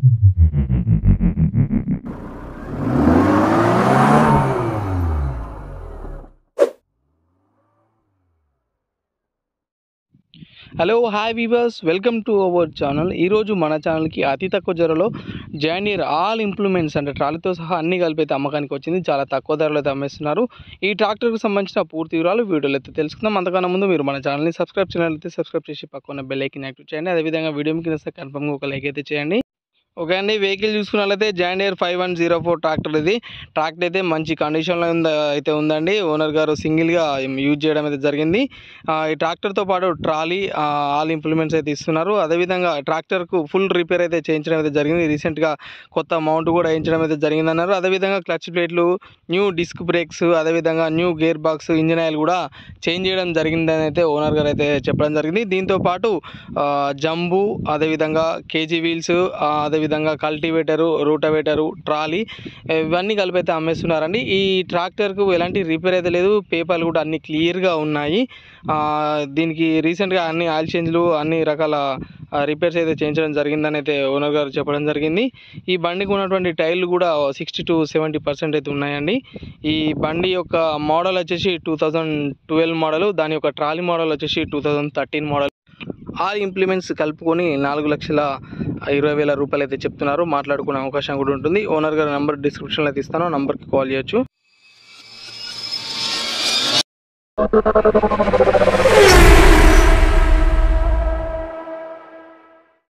Hello hi viewers, welcome to our channel. ఈరోజు మన ఛానల్కి అతి తక్కువ ధరలో జాండియర్ ఆల్ ఇంప్లిమెంట్స్ అంటే ట్రాలీతో సహా అన్ని కలిపి అయితే అమ్మకానికి వచ్చింది. చాలా తక్కువ ధరలో అయితే అమ్మేస్తున్నారు. ఈ ట్రాక్టర్కి సంబంధించిన పూర్తి వివరాలు వీడియోలో అయితే తెలుసుకుందాం. అంతకన్నా ముందు మీరు మన ఛానల్ని సబ్స్క్రైబ్ చేయాలైతే సబ్స్క్రైబ్ చేసి పక్కన బెల్ ఐకాన్ యాక్టివ్ చేయండి. అదేవిధంగా వీడియో మీకు కన్ఫర్మ్గా ఒక లైక్ అయితే చేయండి. ఓకే అండి, వెహికల్ చూసుకున్నట్లయితే జాండియర్ 5104 ట్రాక్టర్. ఇది ట్రాక్టర్ అయితే మంచి కండిషన్లో అయితే ఉందండి. ఓనర్ గారు సింగిల్గా యూజ్ చేయడం అయితే జరిగింది. ఈ ట్రాక్టర్తో పాటు ట్రాలీ ఆల్ ఇంప్లిమెంట్స్ అయితే ఇస్తున్నారు. అదేవిధంగా ట్రాక్టర్కు ఫుల్ రిపేర్ అయితే చేయించడం అయితే జరిగింది. రీసెంట్గా కొత్త మౌంట్ కూడా వేయించడం అయితే జరిగిందన్నారు. అదేవిధంగా క్లచ్ ప్లేట్లు, న్యూ డిస్క్ బ్రేక్స్, అదేవిధంగా new gear box, engine oil కూడా చేంజ్ చేయడం జరిగిందని అయితే ఓనర్ గారు అయితే చెప్పడం జరిగింది. దీంతోపాటు జంబు, అదేవిధంగా కేజీ వీల్స్, అదేవిధంగా కల్టివేటరు, రూటవేటరు, ట్రాలీ ఇవన్నీ కలిపి అయితే అమ్మేస్తున్నారండి. ఈ ట్రాక్టర్కు ఎలాంటి రిపేర్ అయితే లేదు. పేపర్లు కూడా అన్ని క్లియర్గా ఉన్నాయి. దీనికి రీసెంట్గా అన్ని ఆయిల్ చేంజ్లు, అన్ని రకాల రిపేర్స్ అయితే చేయించడం జరిగిందని అయితే ఓనర్ గారు చెప్పడం జరిగింది. ఈ బండికి ఉన్నటువంటి టైర్లు కూడా 60 to 70% అయితే ఉన్నాయండి. ఈ బండి యొక్క మోడల్ వచ్చేసి 2012 మోడల్, దాని యొక్క ట్రాలీ మోడల్ వచ్చేసి 2013 మోడల్. ఆల్ ఇంప్లిమెంట్స్ కలుపుకొని 4,20,000 రూపాయలు అయితే చెప్తున్నారు. మాట్లాడుకునే అవకాశం కూడా ఉంటుంది. ఓనర్ గారి నెంబర్ డిస్క్రిప్షన్లో అయితే ఇస్తాను, నంబర్కి కాల్ చేయొచ్చు.